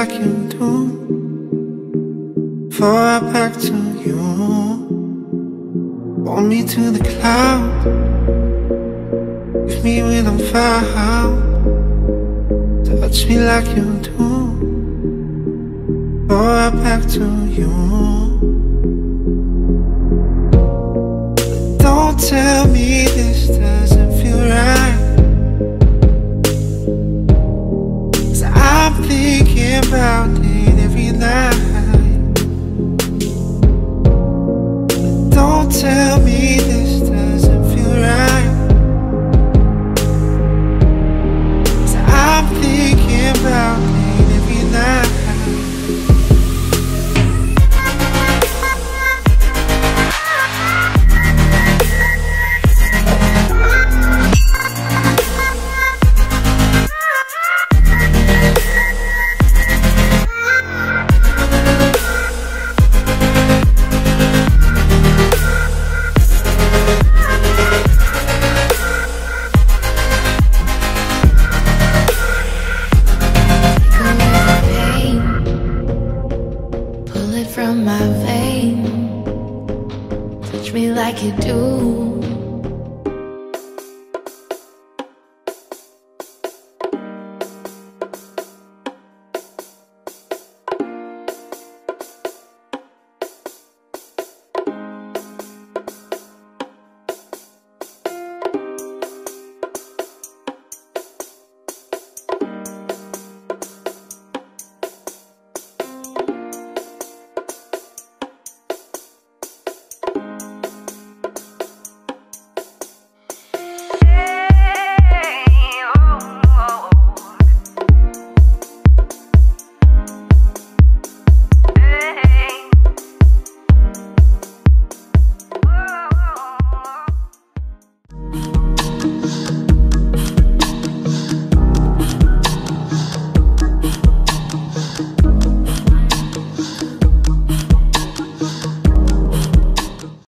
like you do before I back to you. Hold me to the clouds, leave me when I'm found. Touch me like you do before I back to you. Don't tell me this doesn't feel right, 'cause I'm thinking about it every night. Don't tell me this doesn't feel right, 'cause I'm thinking about it every night. From my vein, touch me like you do